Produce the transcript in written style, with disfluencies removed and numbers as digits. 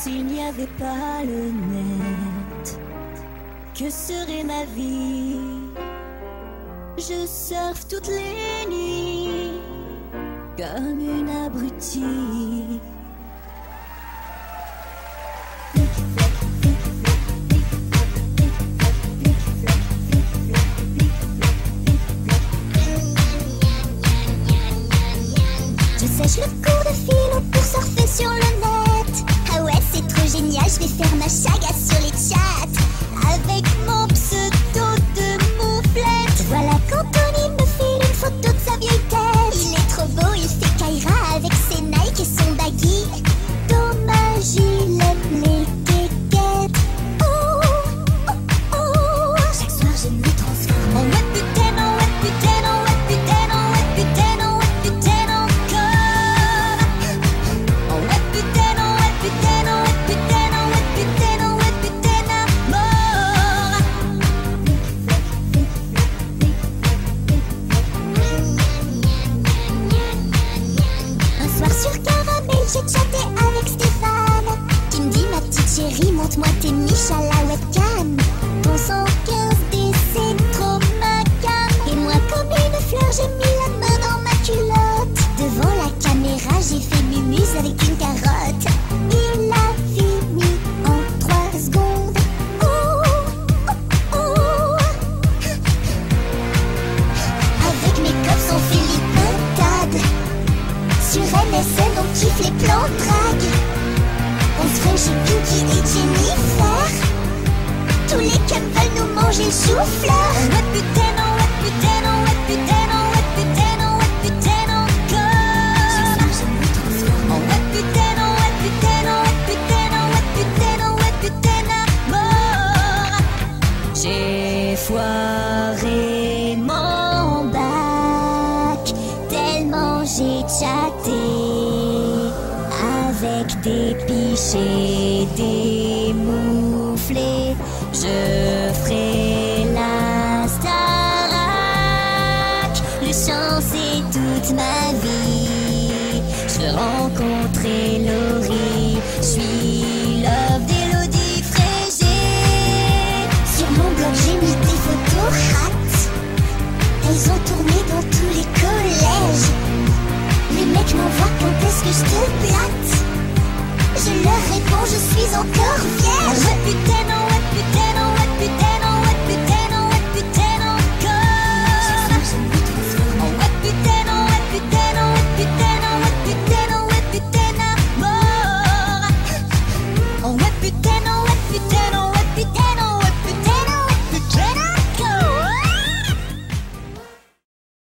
S'il n'y avait pas le net, que serait ma vie? Je surfe toutes les nuits comme une abrutie. Je sèche le cours de philo pour surfer sur le net. Ah ouais, c'est trop génial, je vais faire ma chaga sur les chats avec mon pseudo de mouflette. Voilà qu'Anthony me file une photo de sa vieille tête. Il est trop beau, il fait Kaira avec ses Nike et son baggy. Dommage, il aime les kékettes. Oh, oh, oh. Chaque soir je me transforme en web putain, en web putain, en web putain, en web putain, en web putain encore. En web putain, en web putain, en web putain, en web putain, en web putain à mort. Un soir sur Caramel, j'ai chatté avec Stéphane qui me dit: ma petite chérie, montre-moi tes miches à la webcam. Ton 115D, c'est trop ma cam. Et moi, comme une fleur, j'ai mis la main dans ma culotte. Devant la caméra, j'ai fait mumuse avec une carotte. Il a fini en 3 secondes. Oh, oh, oh. Avec mes cops, on fait les pintades. Sur MSN, on kiffe les plans de drague. On se fait chez Pinky et Jennifer. Tous les cums veulent nous manger le chou-fleur. En web putain, en web putain, en web putain, en web putain, en web putain encore. Chaque soir je me transforme en web putain, en web putain, en web putain, en web putain, en web putain à mort. J'ai foiré mon bac tellement j'ai chatté avec des pichets, des mouflés. Je ferai la Starac. Le chant c'est toute ma vie. Je veux rencontrer Laurie. Je suis love d'Élodie Frégé. Sur mon blog j'ai mis des photos hot. Elles ont tourné dans tous les collèges. Les mecs m'envoient quand est-ce que je te plate. Je leur réponds, je suis encore vierge. Ah ouais, putain.